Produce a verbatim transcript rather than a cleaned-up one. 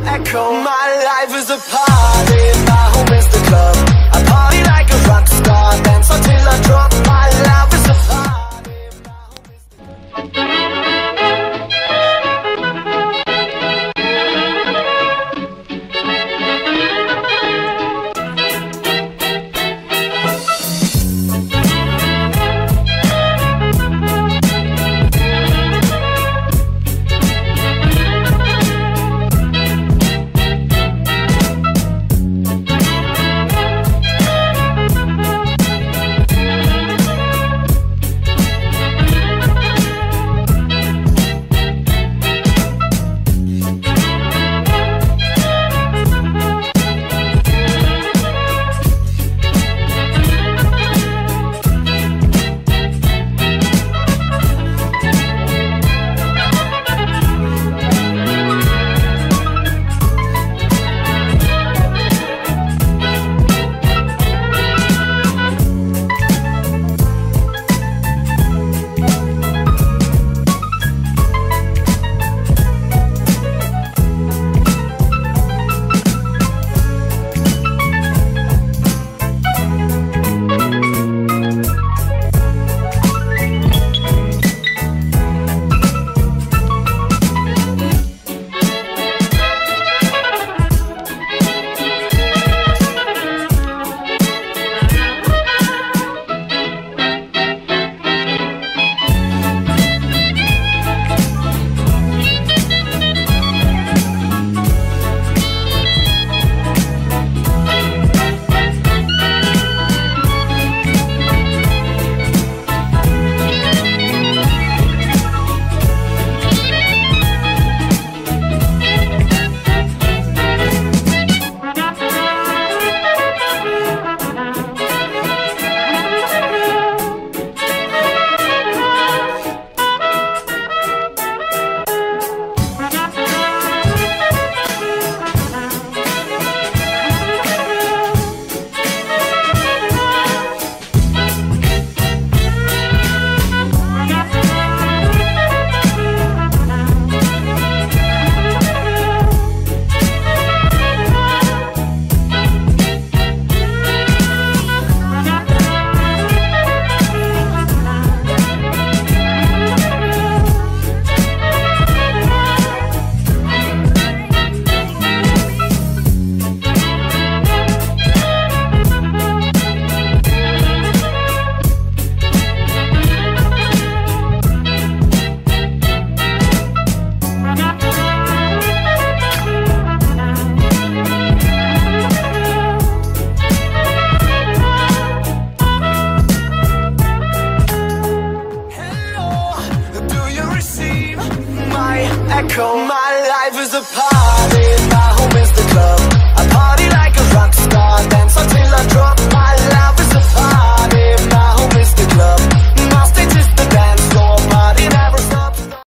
echo. My life is a party, my home is the club. I party like a rock star, dance until I drop. My life is a party, my home is the club. Echo. My life is a party, my home is the club.